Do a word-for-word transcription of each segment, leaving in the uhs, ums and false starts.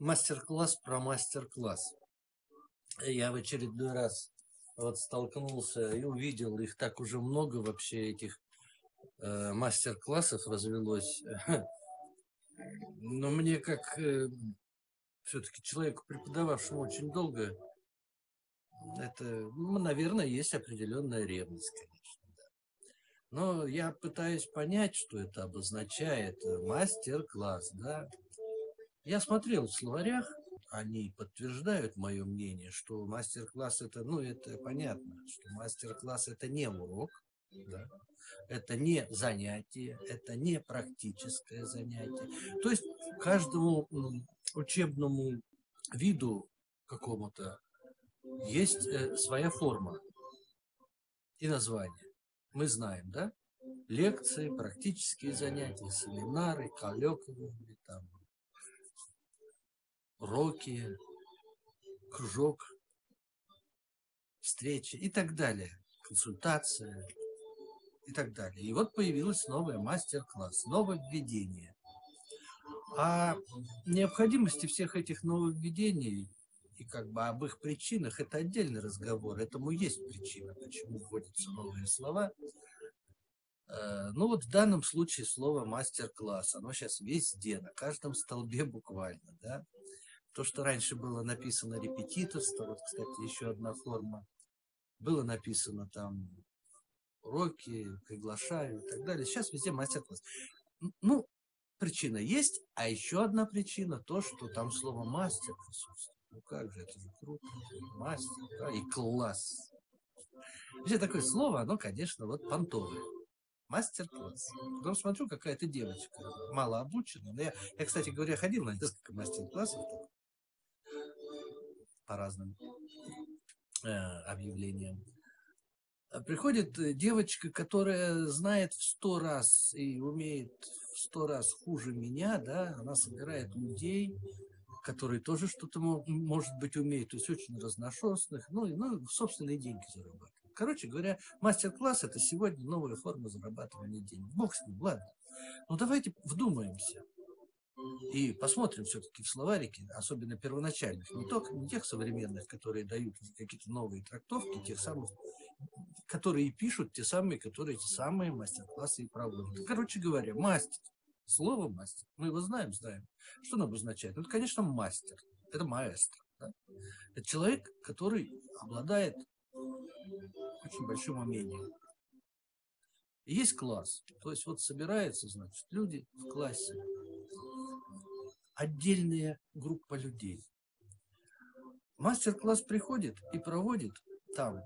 Мастер-класс про мастер-класс. Я в очередной раз вот столкнулся и увидел, их так уже много вообще, этих э, мастер-классов развелось. Но мне, как э, все-таки человеку, преподававшему очень долго, это, ну, наверное, есть определенная ревность, конечно. Да. Но я пытаюсь понять, что это обозначает. Мастер-класс, да. Я смотрел в словарях, они подтверждают мое мнение, что мастер-класс это, ну, это понятно, что мастер-класс это не урок, да, это не занятие, это не практическое занятие. То есть каждому учебному виду какому-то есть э, своя форма и название. Мы знаем, да? Лекции, практические занятия, семинары, коллоквиумы, там, уроки, кружок, встречи и так далее, консультация и так далее. И вот появилось новое мастер-класс, нововведение. О необходимости всех этих нововведений и как бы об их причинах это отдельный разговор. Этому есть причина, почему вводятся новые слова. Ну вот в данном случае слово мастер-класс, оно сейчас везде, на каждом столбе буквально, да. То, что раньше было написано репетиторство, вот, кстати, еще одна форма, было написано там уроки, приглашаю и так далее. Сейчас везде мастер-класс. Ну, причина есть, а еще одна причина то, что там слово мастер присутствует. Ну как же, это же круто. Мастер, да, и класс. Вообще такое слово, оно, конечно, вот понтовое. Мастер-класс. Потом смотрю, какая-то девочка, мало обучена. Я, я, кстати говоря, ходил на несколько мастер-классов по разным э, объявлениям. Приходит девочка, которая знает в сто раз и умеет в сто раз хуже меня, да, она собирает людей, которые тоже что-то, может быть, умеют, то есть очень разношерстных, ну, ну, собственные деньги зарабатывают. Короче говоря, мастер-класс – это сегодня новая форма зарабатывания денег. Бог с ним, ладно. Но давайте вдумаемся и посмотрим все-таки в словарике, особенно первоначальных, не только не тех современных, которые дают какие-то новые трактовки, тех самых, которые пишут те самые, которые эти самые мастер-классы и проводят. Короче говоря, мастер. Слово мастер. Мы его знаем, знаем. Что оно обозначает? Ну, это, конечно, мастер. Это маэстро. Да? Это человек, который обладает очень большим умением. И есть класс. То есть вот собираются, значит, люди в классе. Отдельная группа людей. Мастер-класс приходит и проводит там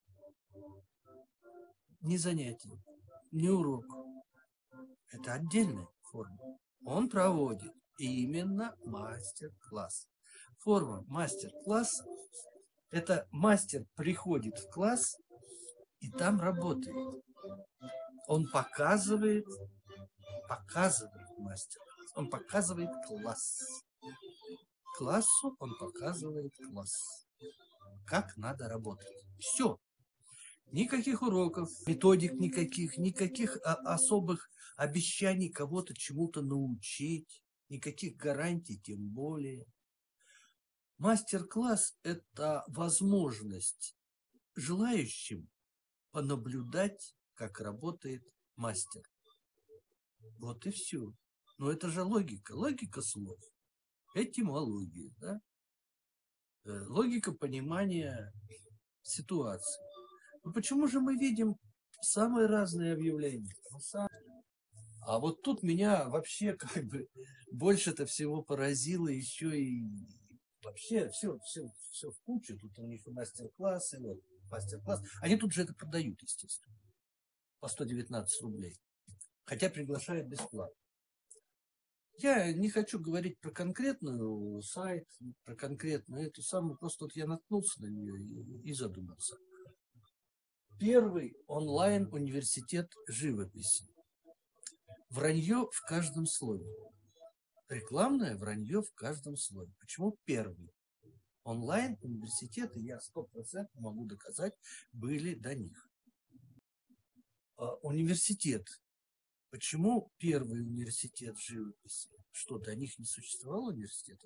не занятие, не урок. Это отдельная форма. Он проводит именно мастер-класс. Форма мастер-класса – это мастер приходит в класс и там работает. Он показывает, показывает мастер. Он показывает класс. Классу он показывает класс. Как надо работать. Все. Никаких уроков, методик никаких, никаких особых обещаний кого-то чему-то научить, никаких гарантий тем более. Мастер-класс – это возможность желающим понаблюдать, как работает мастер. Вот и все. Но это же логика, логика слов, этимология, да? Логика понимания ситуации. Но почему же мы видим самые разные объявления? А вот тут меня вообще как бы больше-то всего поразило еще и вообще все, все, все в кучу. Тут у них мастер-классы, вот мастер-класс. Они тут же это продают, естественно, по сто девятнадцать рублей. Хотя приглашают бесплатно. Я не хочу говорить про конкретную сайт, про конкретную эту самую, просто вот я наткнулся на нее и, и задумался. Первый онлайн-университет живописи. Вранье в каждом слове. Рекламное вранье в каждом слове. Почему первый? Онлайн-университеты, я сто процентов могу доказать, были до них. А, университет. Почему первый университет живописи? Что, до них не существовало университета?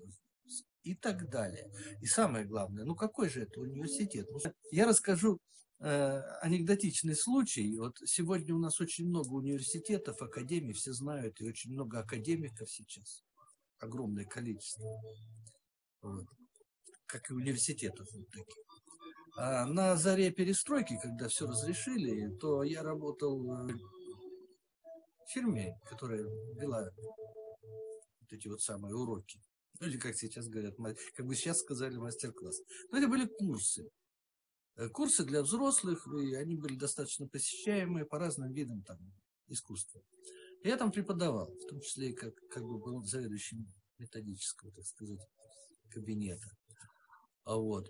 и так далее. И самое главное, ну какой же это университет? Я расскажу э, анекдотичный случай. Вот сегодня у нас очень много университетов, академий, все знают, и очень много академиков сейчас. Огромное количество. Вот. Как и университетов вот таких. А на заре перестройки, когда все разрешили, то я работал в фирме, которая вела вот эти вот самые уроки. Ну, или, как сейчас говорят, как бы сейчас сказали, мастер-класс. Но это были курсы. Курсы для взрослых, и они были достаточно посещаемые по разным видам там, искусства. Я там преподавал, в том числе и как, как бы был заведующим методического, так сказать, кабинета. А вот.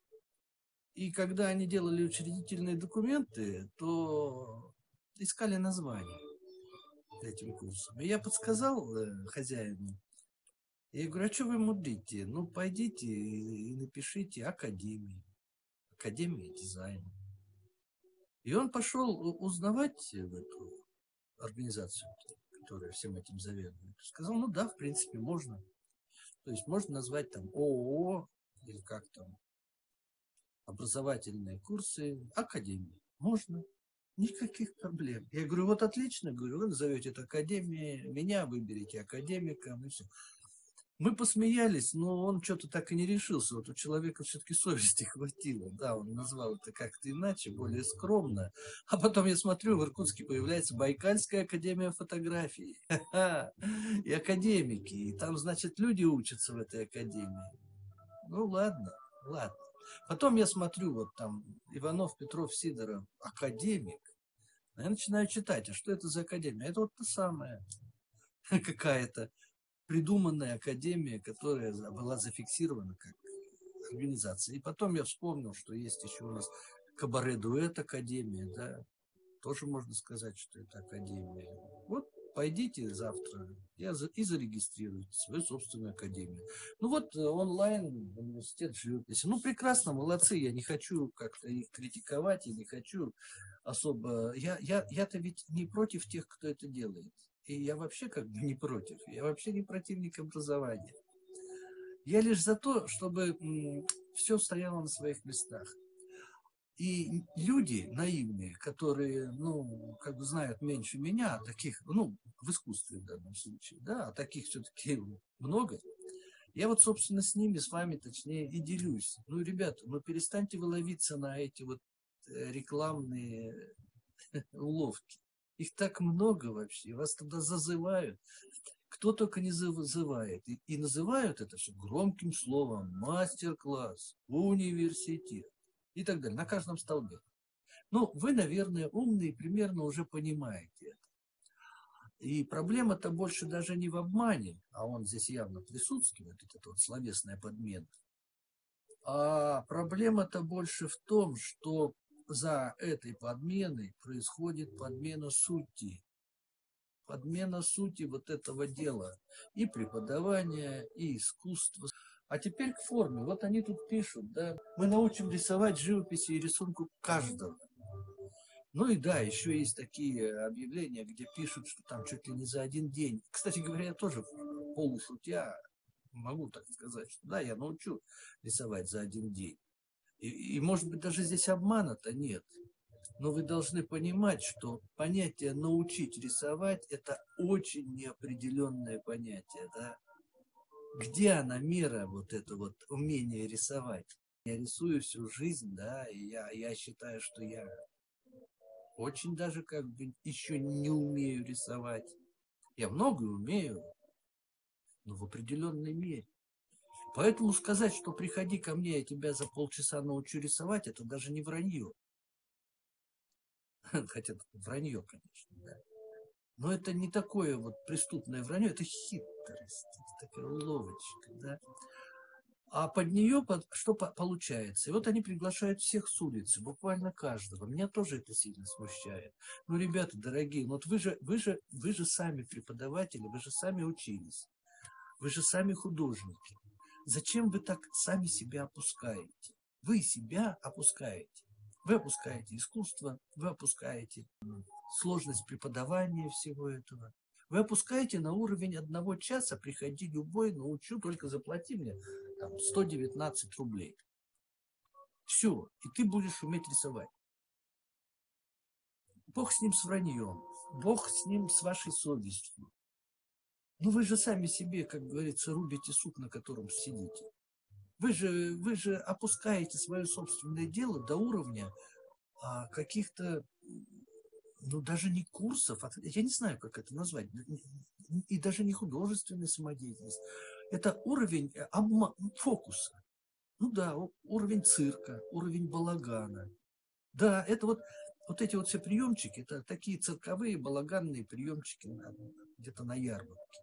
И когда они делали учредительные документы, то искали название этим курсом. И я подсказал э, хозяину. Я говорю, а что вы мудрите? Ну, пойдите и, и напишите академия. Академия дизайна. И он пошел узнавать в эту организацию, которая всем этим заведует. Сказал, ну да, в принципе, можно. То есть можно назвать там ООО или как там образовательные курсы, академии. Можно. Никаких проблем. Я говорю, вот отлично, говорю, вы назовете это академией, меня выберете академиком, и все. Мы посмеялись, но он что-то так и не решился. Вот у человека все-таки совести хватило. Да, он назвал это как-то иначе, более скромно. А потом я смотрю, в Иркутске появляется Байкальская академия фотографии. И академики. И там, значит, люди учатся в этой академии. Ну, ладно, ладно. Потом я смотрю, вот там Иванов, Петров, Сидоров, академик. Я начинаю читать, а что это за академия? Это вот та самая какая-то придуманная академия, которая была зафиксирована как организация. И потом я вспомнил, что есть еще у нас кабаре-дуэт академия, да, тоже можно сказать, что это академия. Вот пойдите завтра и зарегистрируйте свою собственную академию. Ну вот онлайн университет живописи. Ну прекрасно, молодцы, я не хочу как-то их критиковать, я не хочу особо... Я, я, я-то ведь не против тех, кто это делает. И я вообще как бы не против. Я вообще не противник образования. Я лишь за то, чтобы м, все стояло на своих местах. И люди наивные, которые, ну, как бы знают меньше меня, таких, ну, в искусстве в данном случае, да, а таких все-таки много. Я вот, собственно, с ними, с вами, точнее, и делюсь. Ну, ребята, ну, перестаньте вы ловиться на эти вот рекламные уловки. Их так много вообще, вас туда зазывают. Кто только не зазывает. И, и называют это все громким словом. Мастер-класс, университет и так далее. На каждом столбе. Ну, вы, наверное, умные, примерно уже понимаете это. И проблема-то больше даже не в обмане, а он здесь явно присутствует, это вот словесная подмена. А проблема-то больше в том, что за этой подменой происходит подмена сути. Подмена сути вот этого дела. И преподавания, и искусства. А теперь к форме. Вот они тут пишут, да, мы научим рисовать живописи и рисунку каждого. Ну и да, еще есть такие объявления, где пишут, что там чуть ли не за один день. Кстати говоря, я тоже полушутя могу так сказать, что да, я научу рисовать за один день. И, и может быть даже здесь обмана-то нет. Но вы должны понимать, что понятие научить рисовать – это очень неопределенное понятие, да? Где она мера, вот это вот умение рисовать? Я рисую всю жизнь, да, и я, я считаю, что я очень даже как бы еще не умею рисовать. Я многое умею, но в определенной мере. Поэтому сказать, что приходи ко мне, я тебя за полчаса научу рисовать, это даже не вранье. Хотя вранье, конечно, да. Но это не такое вот преступное вранье, это хитрость, такая уловочка, да. А под нее под, что по, получается? И вот они приглашают всех с улицы, буквально каждого. Меня тоже это сильно смущает. Ну, ребята, дорогие, ну вот вы же, вы же, вы же сами преподаватели, вы же сами учились, вы же сами художники. Зачем вы так сами себя опускаете? Вы себя опускаете. Вы опускаете искусство, вы опускаете сложность преподавания всего этого. Вы опускаете на уровень одного часа, приходи любой, научу, только заплати мне там, сто девятнадцать рублей. Все, и ты будешь уметь рисовать. Бог с ним с враньем, Бог с ним с вашей совестью. Ну вы же сами себе, как говорится, рубите сук, на котором сидите. Вы же, вы же опускаете свое собственное дело до уровня а, каких-то, ну даже не курсов, а, я не знаю, как это назвать, и даже не художественная самодеятельность. Это уровень обма- фокуса. Ну да, уровень цирка, уровень балагана. Да, это вот, вот эти вот все приемчики, это такие цирковые балаганные приемчики где-то на ярмарке.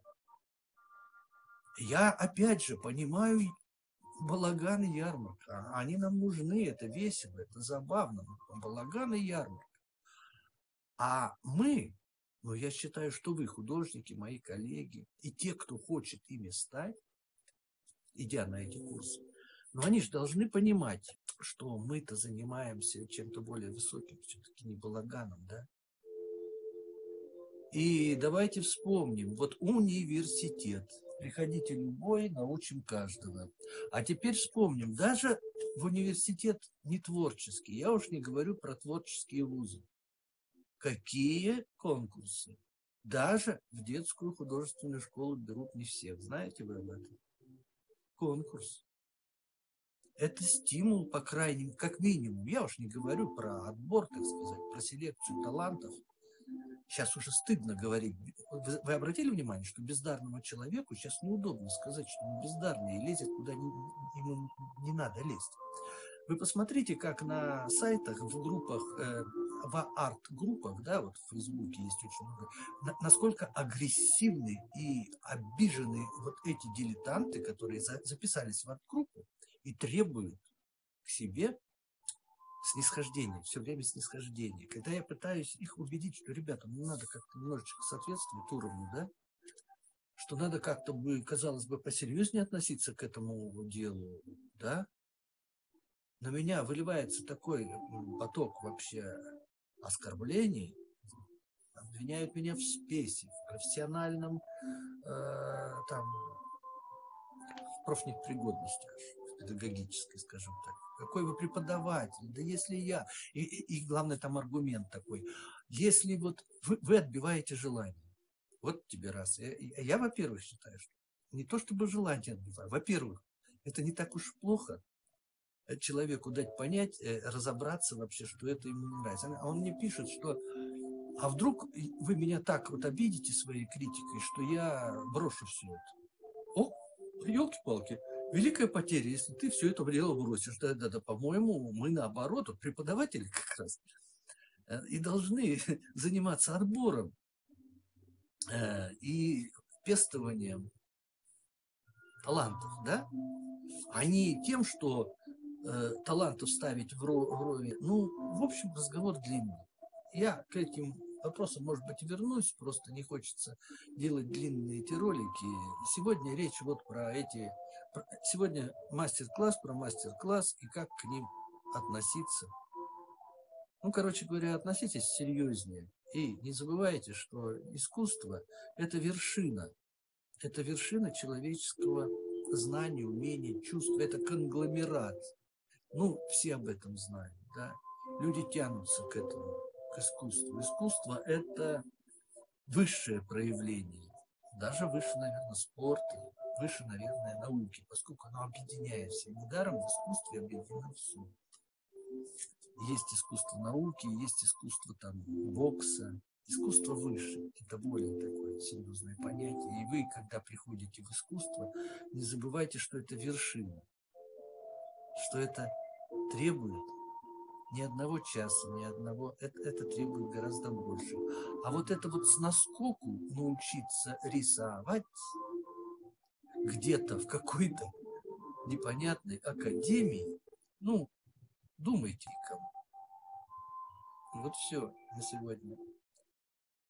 Я опять же понимаю балаган и ярмарка. Они нам нужны, это весело, это забавно. Балаган и ярмарка. А мы, ну я считаю, что вы, художники, мои коллеги, и те, кто хочет ими стать, идя на эти курсы, но они же должны понимать, что мы-то занимаемся чем-то более высоким, все-таки не балаганом, да? И давайте вспомним, вот университет. Приходите любой, научим каждого. А теперь вспомним, даже в университет не творческий, я уж не говорю про творческие вузы. Какие конкурсы? Даже в детскую художественную школу берут не всех. Знаете вы об этом? Конкурс. Это стимул, по крайней мере, как минимум. Я уж не говорю про отбор, так сказать, про селекцию талантов. Сейчас уже стыдно говорить. Вы, вы обратили внимание, что бездарному человеку сейчас неудобно сказать, что он бездарный и лезет куда не, ему не надо лезть. Вы посмотрите, как на сайтах, в группах, э, в арт-группах, да, вот в Фейсбуке есть очень много, на, насколько агрессивны и обижены вот эти дилетанты, которые за, записались в арт-группу и требуют к себе снисхождение, все время снисхождение. Когда я пытаюсь их убедить, что, ребята, ну надо как-то немножечко соответствовать уровню, да, что надо как-то бы, казалось бы, посерьезнее относиться к этому делу, да, на меня выливается такой поток вообще оскорблений, обвиняют меня в спеси, в профессиональном, э, там, в профнепригодности педагогической, скажем так. Какой вы преподаватель? Да если я... И, и, и главное, там аргумент такой. Если вот вы, вы отбиваете желание, вот тебе раз. Я, я, я, во-первых, считаю, что не то чтобы желание отбиваю. Во-первых, это не так уж плохо человеку дать понять, разобраться вообще, что это ему не нравится. А он мне пишет, что а вдруг вы меня так вот обидите своей критикой, что я брошу все это. О, елки-палки. Великая потеря, если ты все это дело бросишь. Да, да, да, по-моему, мы наоборот, вот преподаватели как раз и должны заниматься отбором э, и пестованием талантов, да? А не тем, что э, талантов ставить в роли. Ну, в общем, разговор длинный. Я к этим вопросам, может быть, вернусь, просто не хочется делать длинные эти ролики. Сегодня речь вот про эти... Сегодня мастер-класс про мастер-класс и как к ним относиться. Ну, короче говоря, относитесь серьезнее. И не забывайте, что искусство – это вершина. Это вершина человеческого знания, умения, чувства. Это конгломерат. Ну, все об этом знают, да. Люди тянутся к этому, к искусству. Искусство – это высшее проявление. Даже выше, наверное, спорта, выше, наверное, науки, поскольку оно объединяет все. Недаром в искусстве объединено все. Есть искусство науки, есть искусство там бокса. Искусство выше. Это более такое серьезное понятие. И вы, когда приходите в искусство, не забывайте, что это вершина. Что это требует ни одного часа, ни одного. Это, это требует гораздо больше. А вот это вот с наскоку научиться рисовать где-то в какой-то непонятной академии, ну, думайте кому. Вот все на сегодня.